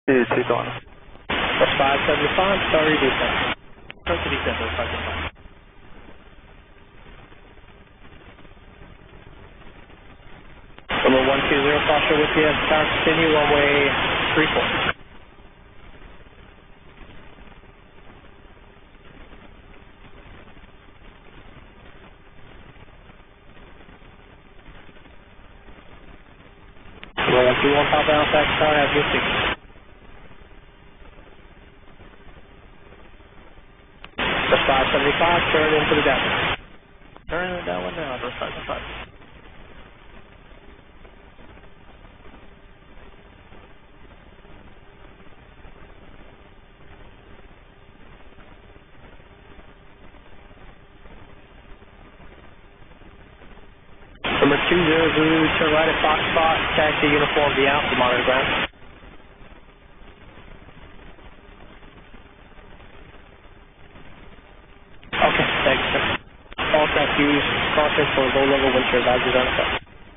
2 going. That's 575, start your descent. Start the descent, that's 575. Number 120, Foster with you, tower continue, runway 34. Number 121, top down, taxi tower, have your seat. That's 575, turn into the downwind. Turn it downwind now, that's 575. Number 20, Zulu, turn right at Foxtrot, taxi uniform, be out, monitor ground. Okay, thanks, sir. All staff use caution for low-level wind shear advisories on effect.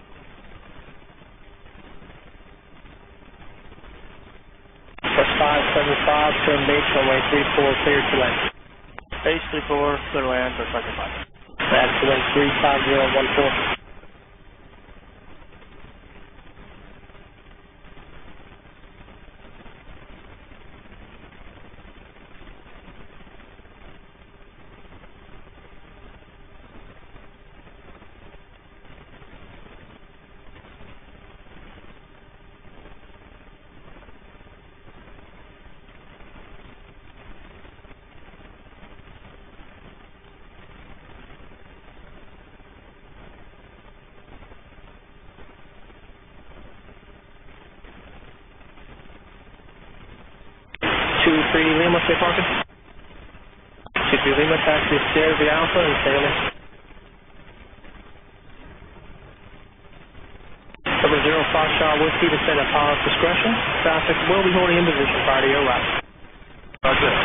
That's 575, turn base, runway 34, clear to land. Base 34, clear land, that's 575. That's to wind 35014. Lima, stay parking. 23 Lima, taxi Sierra Alpha and Sailing. Number 0, Foxtrot Whiskey, descend at pilot's discretion. Traffic will be holding in position prior to your arrival. Roger.